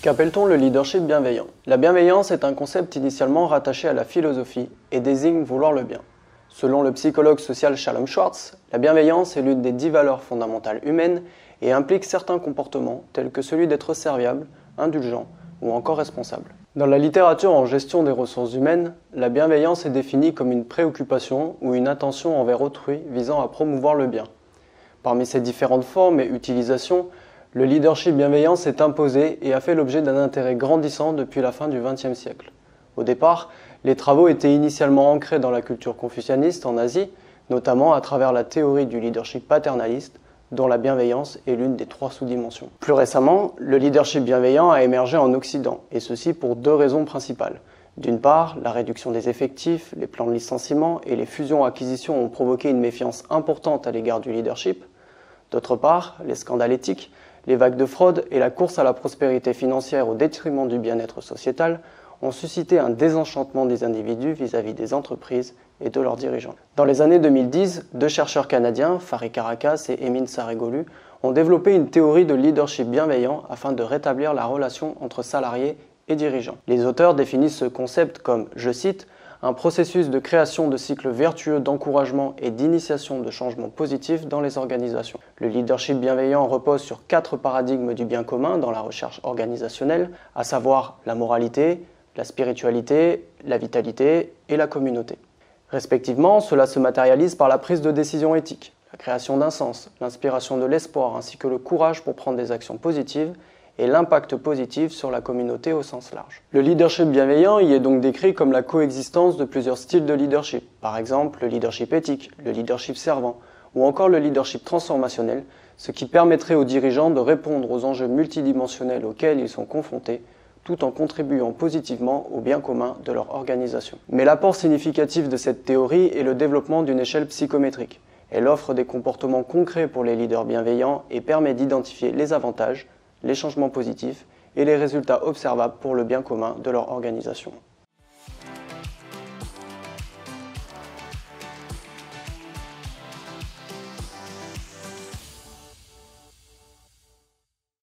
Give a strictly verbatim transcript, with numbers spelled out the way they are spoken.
Qu'appelle-t-on le leadership bienveillant? La bienveillance est un concept initialement rattaché à la philosophie et désigne vouloir le bien. Selon le psychologue social Shalom Schwartz, la bienveillance est l'une des dix valeurs fondamentales humaines et implique certains comportements tels que celui d'être serviable, indulgent ou encore responsable. Dans la littérature en gestion des ressources humaines, la bienveillance est définie comme une préoccupation ou une attention envers autrui visant à promouvoir le bien. Parmi ces différentes formes et utilisations, le leadership bienveillant s'est imposé et a fait l'objet d'un intérêt grandissant depuis la fin du vingtième siècle. Au départ, les travaux étaient initialement ancrés dans la culture confucianiste en Asie, notamment à travers la théorie du leadership paternaliste, dont la bienveillance est l'une des trois sous-dimensions. Plus récemment, le leadership bienveillant a émergé en Occident, et ceci pour deux raisons principales. D'une part, la réduction des effectifs, les plans de licenciement et les fusions-acquisitions ont provoqué une méfiance importante à l'égard du leadership. D'autre part, les scandales éthiques, les vagues de fraude et la course à la prospérité financière au détriment du bien-être sociétal ont suscité un désenchantement des individus vis-à-vis des entreprises et de leurs dirigeants. Dans les années deux mille dix, deux chercheurs canadiens, Farid Karakas et Emin Saregolu, ont développé une théorie de leadership bienveillant afin de rétablir la relation entre salariés et dirigeants. Les auteurs définissent ce concept comme, je cite, un processus de création de cycles vertueux d'encouragement et d'initiation de changements positifs dans les organisations. Le leadership bienveillant repose sur quatre paradigmes du bien commun dans la recherche organisationnelle, à savoir la moralité, la spiritualité, la vitalité et la communauté. Respectivement, cela se matérialise par la prise de décision éthique, la création d'un sens, l'inspiration de l'espoir ainsi que le courage pour prendre des actions positives et l'impact positif sur la communauté au sens large. Le leadership bienveillant y est donc décrit comme la coexistence de plusieurs styles de leadership, par exemple le leadership éthique, le leadership servant ou encore le leadership transformationnel, ce qui permettrait aux dirigeants de répondre aux enjeux multidimensionnels auxquels ils sont confrontés tout en contribuant positivement au bien commun de leur organisation. Mais l'apport significatif de cette théorie est le développement d'une échelle psychométrique. Elle offre des comportements concrets pour les leaders bienveillants et permet d'identifier les avantages, les changements positifs et les résultats observables pour le bien commun de leur organisation.